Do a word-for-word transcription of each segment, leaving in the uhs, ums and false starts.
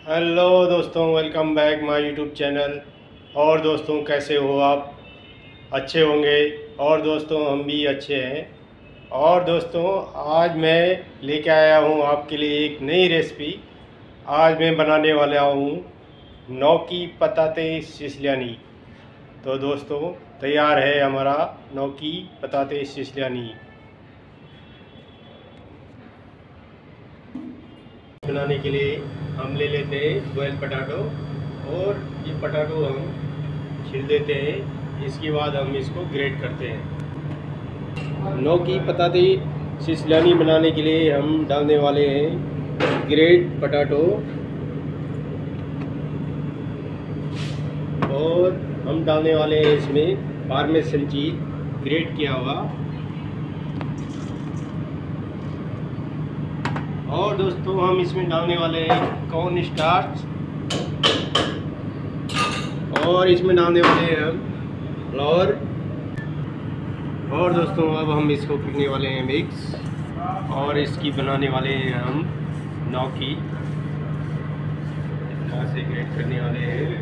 Hello दोस्तों, welcome back my YouTube channel. और दोस्तों कैसे हो आप? अच्छे होंगे। और दोस्तों हम भी अच्छे हैं। और दोस्तों आज मैं लेके आया हूँ आपके लिए एक नई रेसिपी। आज मैं बनाने वाला हूँ नौकी पताते सिसलियानी। तो दोस्तों तैयार है हमारा नौकी पताते सिसलियानी। बनाने के लिए हम ले लेते हैं बॉयल पटाटो, और ये पटाटो हम छील देते हैं। इसके बाद हम इसको ग्रेट करते हैं। नौकी पताते सिसलियानी बनाने के लिए हम डालने वाले हैं ग्रेट पटाटो, और हम डालने वाले हैं इसमें पार्मेसन चीज ग्रेट किया हुआ। और दोस्तों हम इसमें डालने वाले हैं कॉर्न स्टार्च, और इसमें डालने वाले हैं हम फ्लावर। और दोस्तों अब हम इसको करने वाले हैं मिक्स, और इसकी बनाने वाले हैं हम नौकी। यहाँ से ग्रेट करने वाले हैं।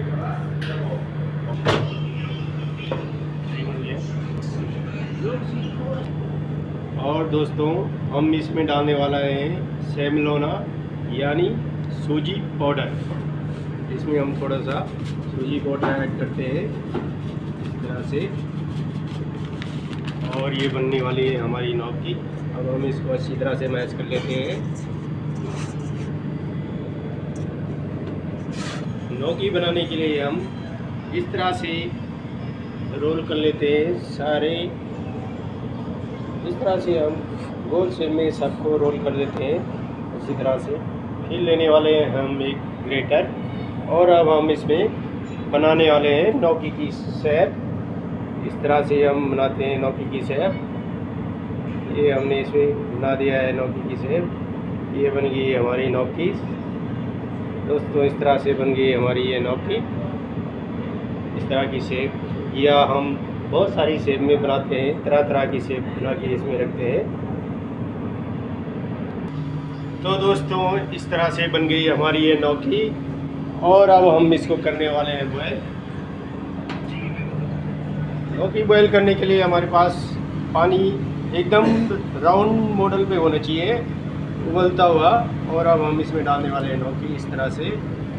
और दोस्तों हम इसमें डालने वाला है सेमिलोना यानी सूजी पाउडर। इसमें हम थोड़ा सा सूजी पाउडर ऐड करते हैं इस तरह से, और ये बनने वाली है हमारी नौकी। अब हम इसको अच्छी तरह से मैश कर लेते हैं। नौकी बनाने के लिए हम इस तरह से रोल कर लेते हैं सारे। इस तरह से हम गोल शेप में सबको रोल कर देते हैं इसी तरह से। फिर लेने वाले हैं हम एक ग्रेटर, और अब हम इसमें बनाने वाले हैं नौकी की शेप। इस तरह से हम बनाते हैं नौकी की शेप। ये हमने इसमें बना दिया है नौकी की शेप। ये बन गई हमारी नौकी दोस्तों। इस तरह से बन गई हमारी ये नौकी, इस तरह की शेप। या हम बहुत सारी शेप में बनाते हैं, तरह तरह की शेप बना के इसमें रखते हैं। तो दोस्तों इस तरह से बन गई हमारी ये नौकी, और अब हम इसको करने वाले हैं बॉयल। नौकी बॉयल करने के लिए हमारे पास पानी एकदम राउंड मॉडल पे होना चाहिए, उबलता हुआ। और अब हम इसमें डालने वाले हैं नौकी इस तरह से।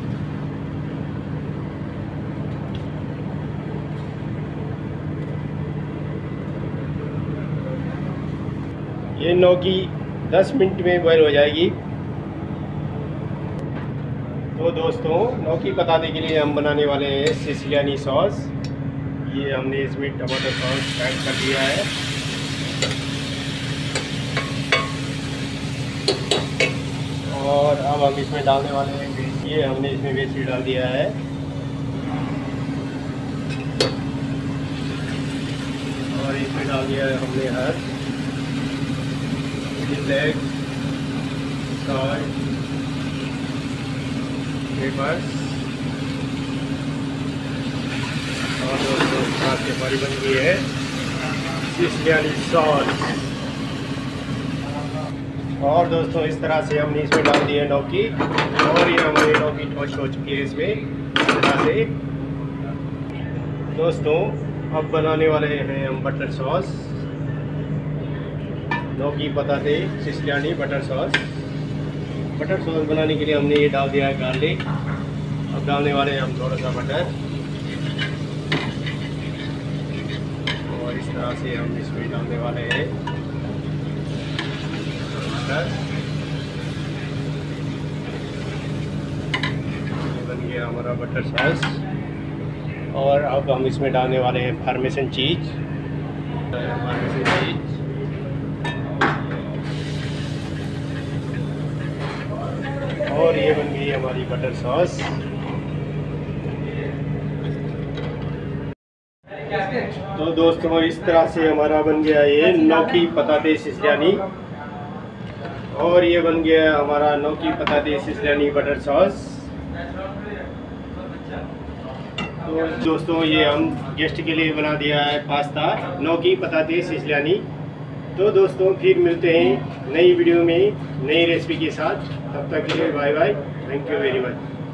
ये नौकी दस मिनट में बॉयल हो जाएगी। तो दोस्तों नौकी पताते के लिए हम बनाने वाले हैं सिसिलियानी सॉस। ये हमने इसमें टमाटर सॉस ऐड कर दिया है, और अब हम इसमें डालने वाले हैं, ये हमने इसमें बेसिल डाल दिया है। और इसमें डाल दिया है हमने हर ब्लैक सॉल्ट, पेपर, और दोस्तों साथ के हमारी बन गई है सिसिलियानी सॉस। और दोस्तों इस तरह से हमने इसमें डाल दी है नौकी, और ये हमारी नौकी टोस्ट हो चुकी है इसमें इस तरह से। दोस्तों अब बनाने वाले हैं हम बटर सॉस, नौकी पताते सिसिलियानी बटर सॉस। बटर सॉस बनाने के लिए हमने ये डाल दिया है गार्लिक। अब डालने वाले हैं हम थोड़ा सा बटर, और इस तरह से हम इसमें डालने वाले हैं बटर। ये बन गया हमारा बटर सॉस। और अब हम इसमें डालने वाले हैं पार्मेसन चीज, पार्मेसन चीज। और ये बन गई हमारी बटर सॉस। तो दोस्तों इस तरह से हमारा बन गया ये नौकी पताते सिसिलियानी, और ये बन गया हमारा नौकी पताते सिसिलियानी बटर सॉस। तो दोस्तों ये हम गेस्ट के लिए बना दिया है पास्ता नौकी पताते सिसिलियानी। तो दोस्तों फिर मिलते हैं नई वीडियो में नई रेसिपी के साथ। तब तक के लिए bye bye, thank you very much.